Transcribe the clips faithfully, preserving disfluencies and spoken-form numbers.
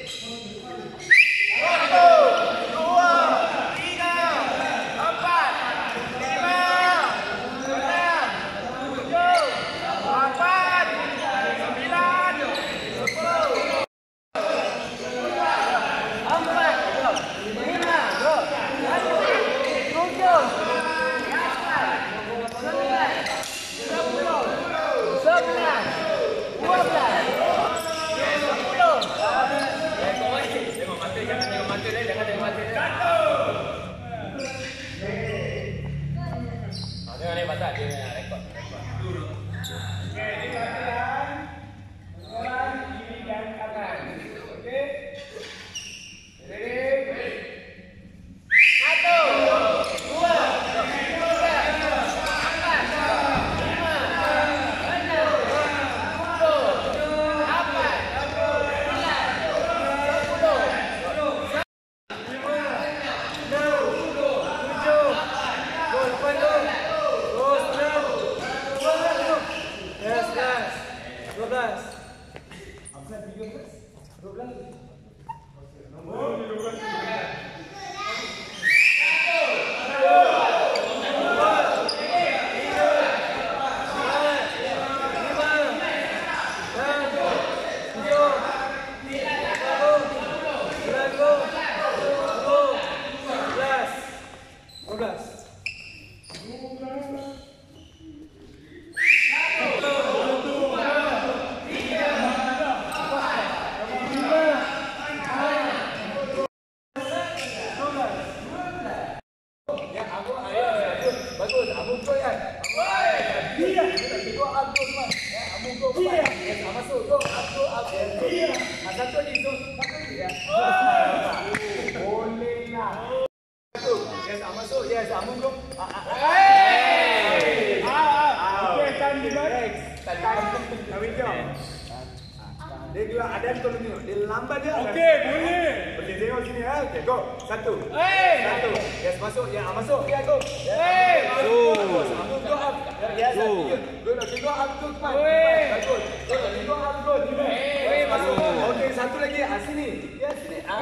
Dia gerak ada tolong tengok. Dia lambat dia. Okey, boleh. Boleh tengok sini ha. Okey, go. Satu. Hey. Satu. Yes, masuk. Ya, masuk. Ya, go. Hey. Go. Satu go up. Ya, satu. Go. Go, go up go cepat. Bagus. Go, go up go. Hey, masuk. Okey, satu lagi. Ah, sini. Ya, sini. Ah.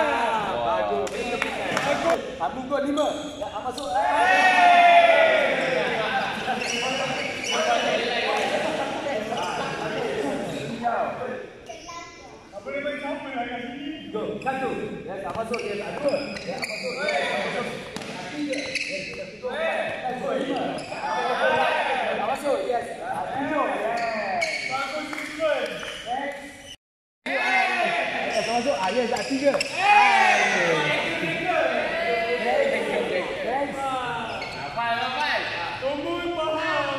Bagus. Bagus. Satu go lima. Ya, masuk. Go, satu. Ya, tak masuk. Ya, tak dua. Ya, tak masuk. Ya, tak masuk. Tiga. Ya, tak masuk. Dua, lima. Tak masuk. Yes. Tujuh. Bagus, Stephen. Next. Ya, tak masuk. Ah, yes, tak tiga. Next. Lapan, lapan. Tunggu, faham.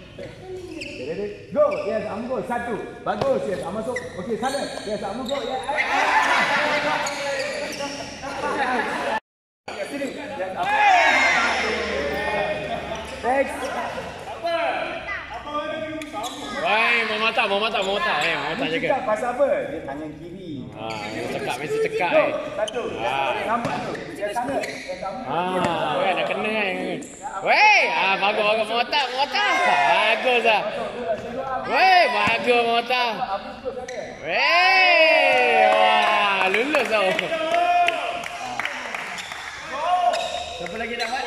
Go. Yes, I'm go. Satu. Bagus. Yes, I'm masuk. Okey, sana. Yes, I'm go. Yes. Sini. Yes, I'm. Next. Apa? Apa lagi sama? Wai, mau mata, mau mata, mau mata. Eh, mau mata jaga. Cakap pasal apa? Dia tangan kiri. Ah, cekak mesti cekak Go. eh. Satu. Ah. Nampak tu. Yes, sana. Yes, I'm. Ah, weh nak kena kan. Weh, ah bagus bagus mau mata, mau mata. Bagus ah. Weh, bagus mau mata. Weh, wah, lulus tau. Siapa lagi dapat?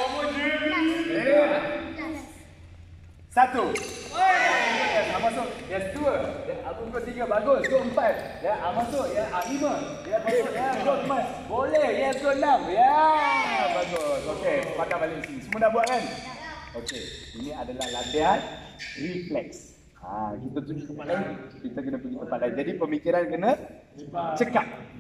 Satu. Ya, masuk. Ya, dua. Ya, aku go tiga. Bagus. Go empat. Ya, masuk. Ya, lima. Ya, masuk. Ya, go emas. Boleh. Ya, go enam. Ya, bagus. Okey, pakai balik sini. Semua dah buat kan? Okey, ini adalah latihan refleks. Ha, kita tunjuk tempat lain, kita kena pergi tempat lain. Jadi pemikiran kena cekak.